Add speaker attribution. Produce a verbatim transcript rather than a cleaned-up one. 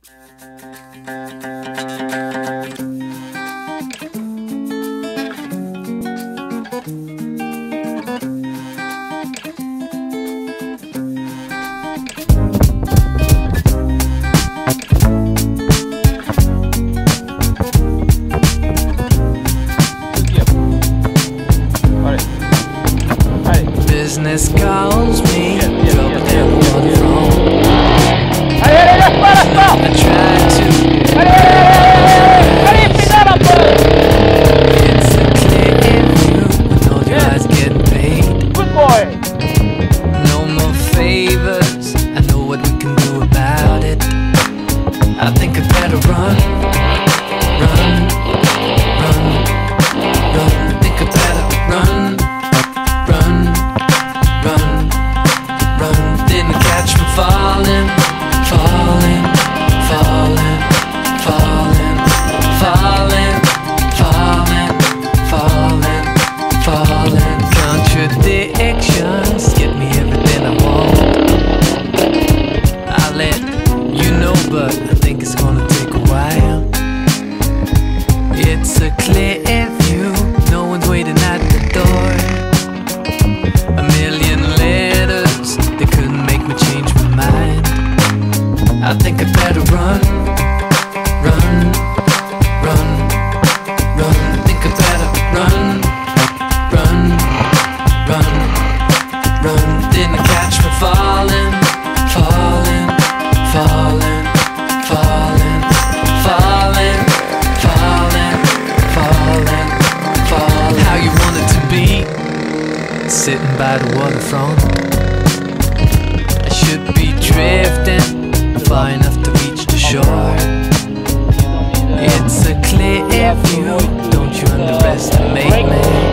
Speaker 1: Business calls me, trouble there on your own. I try to. It's a clear view with all your eyes getting paid.
Speaker 2: Good boy.
Speaker 1: No more favors, I know what we can do about it. I think I better run, run, run, run. I think I better run, run, run, run. Didn't catch me falling, falling, falling, falling, falling, falling, falling, falling. Contradictions get me everything I want. I'll let you know, but I think it's gonna take a while. It's a clear view, no one's waiting at the door. A million letters, they couldn't make me change my mind. I think I better run, run, run, run. I think I better run, run, run, run. Didn't catch me falling, falling, falling, falling, falling, falling, falling, falling. How you want it to be, sitting by the waterfront. I should be drifting far enough to reach the shore. It's a clear view, don't you underestimate me.